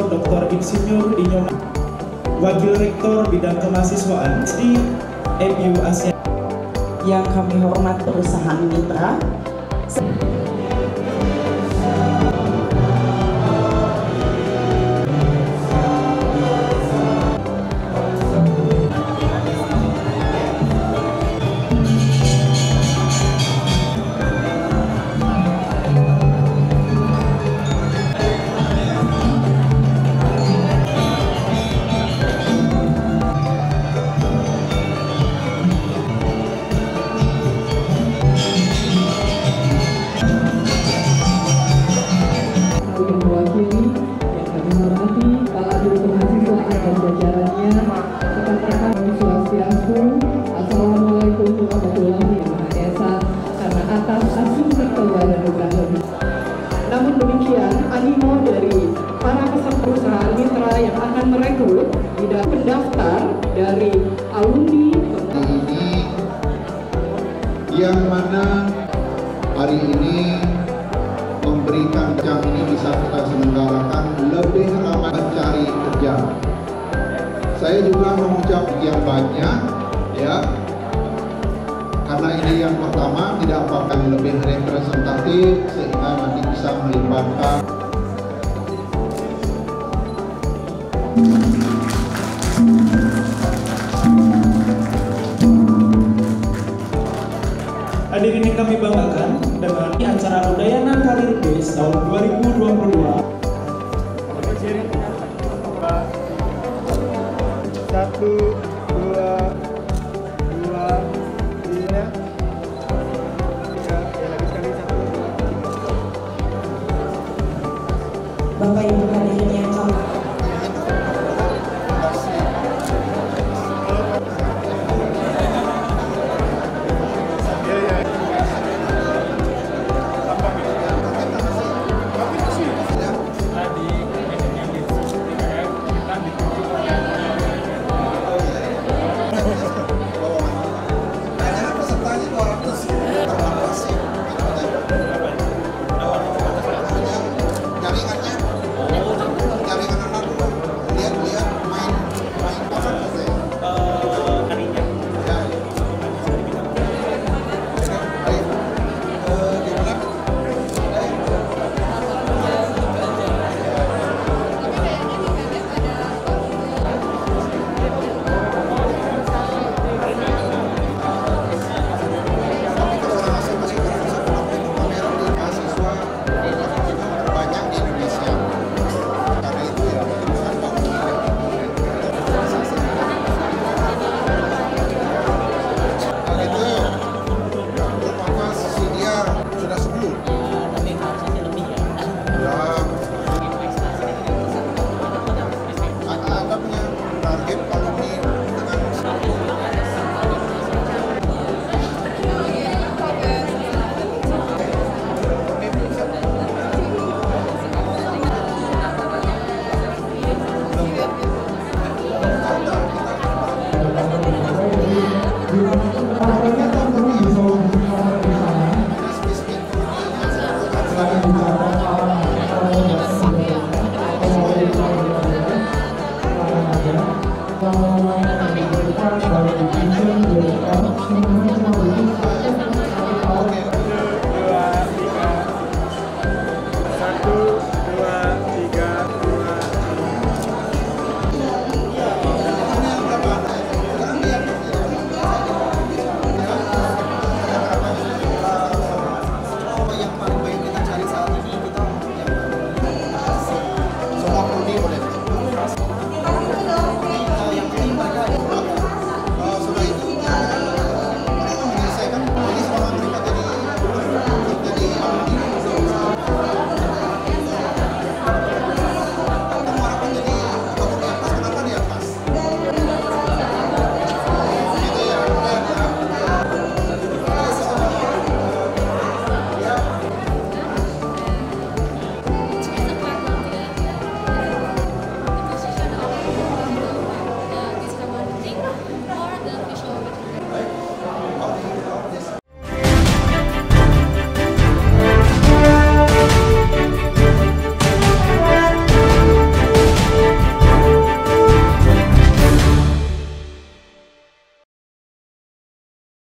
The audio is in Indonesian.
Dr. Insinyur Dinyo, Wakil Rektor Bidang Kemahasiswaan di FU Asia. Yang kami hormat perusahaan mitra. Assalamualaikum warahmatullahi wabarakatuh. Karena atas asumsi keluarga dan namun demikian, animo dari para peserta perusahaan mitra yang akan merekrut tidak pendaftar dari alumni ini, yang mana hari ini memberikan jam ini bisa kita selenggarakan lebih ramah mencari kerja. Saya juga mengucap yang banyak ya, karena ini yang pertama tidak apa-apa lebih representatif sehingga nanti bisa melibatkan. Hadirin yang kami banggakan dengan acara Udayana Karir Days tahun 2022. Satu, dua, tiga, lagi sekali satu. Bapak Ibu hadirin yang kami Assalamualaikum warahmatullahi wabarakatuh.